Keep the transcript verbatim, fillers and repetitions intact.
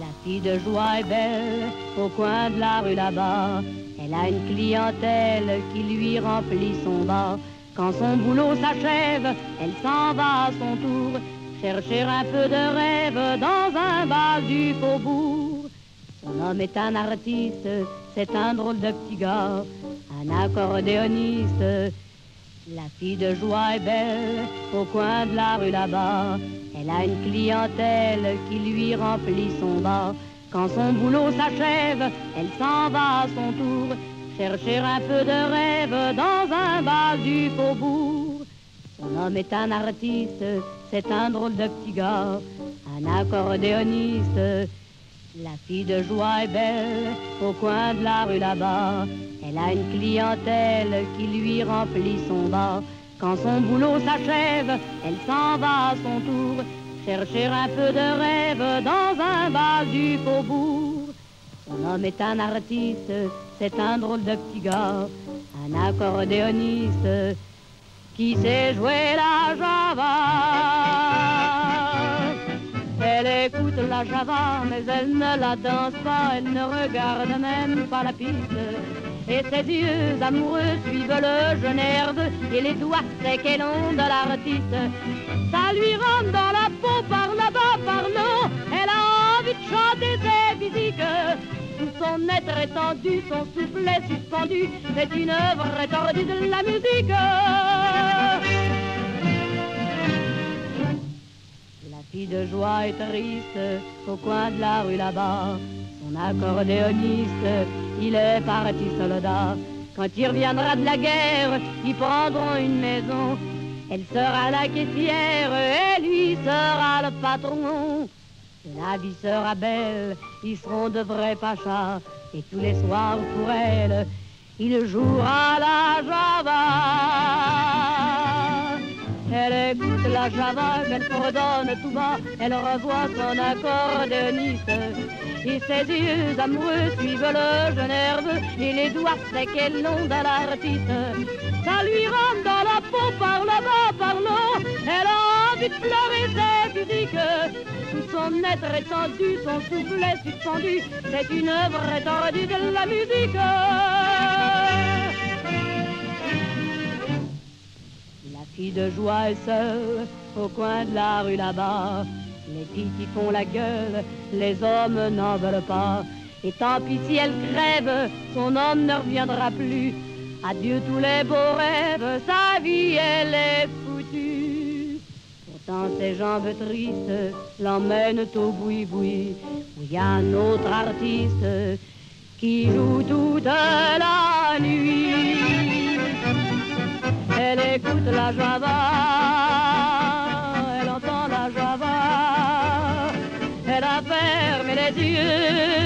La fille de joie est belle au coin de la rue là-bas. Elle a une clientèle qui lui remplit son bas. Quand son boulot s'achève, elle s'en va à son tour chercher un peu de rêve dans un bal du faubourg. Son homme est un artiste, c'est un drôle de petit gars, un accordéoniste. La fille de joie est belle au coin de la rue là-bas. Elle a une clientèle qui lui remplit son bas. Quand son boulot s'achève, elle s'en va à son tour chercher un peu de rêve dans un bal du faubourg. Son homme est un artiste, c'est un drôle de petit gars, un accordéoniste. La fille de joie est belle au coin de la rue là-bas. Elle a une clientèle qui lui remplit son bas. Quand son boulot s'achève, elle s'en va à son tour chercher un peu de rêve dans un bal du faubourg. Son homme est un artiste, c'est un drôle de petit gars, un accordéoniste qui sait jouer la java. Elle écoute la java, mais elle ne la danse pas, elle ne regarde même pas la piste. Et ses yeux amoureux suivent le jeune nerveux et les doigts secs et longs de l'artiste. Ça lui rentre dans la peau par là-bas, par là. Elle a envie de chanter ses physiques. Tout son être étendu, son souffle est suspendu. C'est une œuvre étordue de la musique. La fille de joie est triste au coin de la rue là-bas. Son accordéoniste, il est parti soldat. Quand il reviendra de la guerre, ils prendront une maison. Elle sera la caissière et lui sera le patron. La vie sera belle, ils seront de vrais pachas. Et tous les soirs pour elle, il jouera la java. Elle écoute la java, qu'elle fredonne tout bas. Elle revoit son accordéoniste. Et ses yeux amoureux suivent le jeu nerveux et les doigts secs et longs de l'artiste. Ça lui rentre dans la peau par là-bas, par là. Elle a envie de pleurer ses physiques. Tout son être étendu, son souffle est suspendu. C'est une œuvre étendue de la musique. La fille de joie est seule au coin de la rue là-bas. Les filles qui font la gueule, les hommes n'en veulent pas. Et tant pis si elle crève, son homme ne reviendra plus. Adieu tous les beaux rêves, sa vie elle est foutue. Pourtant ses jambes tristes l'emmènent au boui-boui, où il y a un autre artiste qui joue toute la nuit. Elle écoute la java, elle entend la java. Elle a fermé les yeux